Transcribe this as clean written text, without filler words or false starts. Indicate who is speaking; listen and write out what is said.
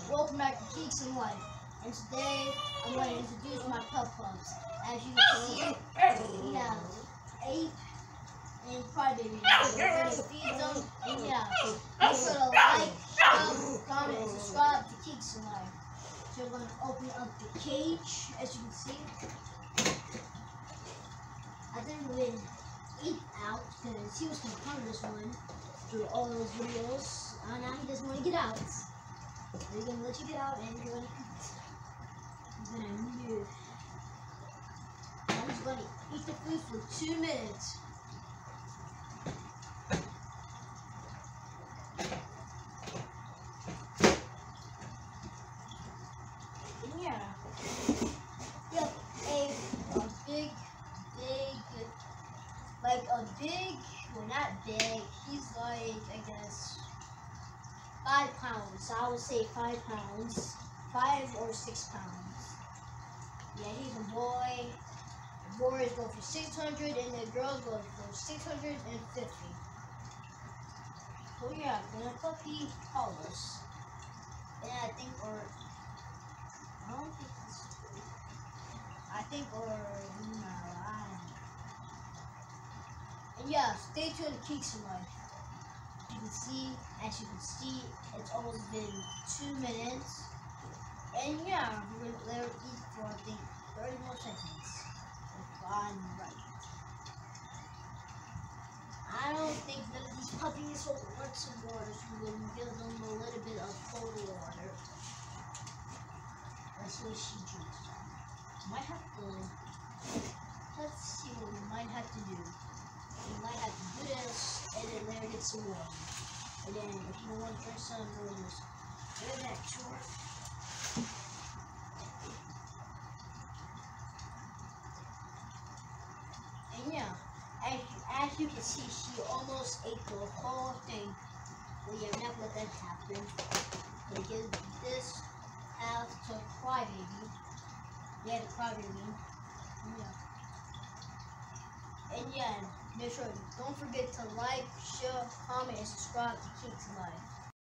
Speaker 1: Welcome back to Geeks in Life, and today I'm going to introduce my pup-pups. As you can see, we have 8 in crybaby. We're going to feed them, and yeah, make sure to like, share, comment, and subscribe to Geeks in Life. So we're going to open up the cage, as you can see. I didn't really eat out because he was going to cover this one through all those videos, and now he doesn't want to get out. We're gonna let you get out and you're gonna eat. You're gonna move. I'm just gonna eat the food for 2 minutes. And yeah. Yep, well not big, he's like, I guess, 5 pounds. I would say 5 pounds. 5 or 6 pounds. Yeah, he's a boy. The boys go for 600 and the girls go for 650. So yeah, the puppy Paulus. And I don't think this is true. And yeah, stay tuned to Geeks in Life. As you can see, it's almost been 2 minutes. And yeah, we're gonna let her eat for, I think, 30 more seconds. If I'm right. I don't think none of these puppies will want some water, so we're gonna give them a little bit of cold water. That's what she drinks. Let's see what we might have to do. We might have to do this, and then let her get some water. And then, if you don't want to drink some, we'll just give it back to her. And yeah, as you can see, she almost ate the whole thing. But yeah, never let that happen. They give this half to Crybaby. Yeah, the Crybaby. And yeah, make sure, don't forget to like, share, comment, and subscribe to Geeks in Life.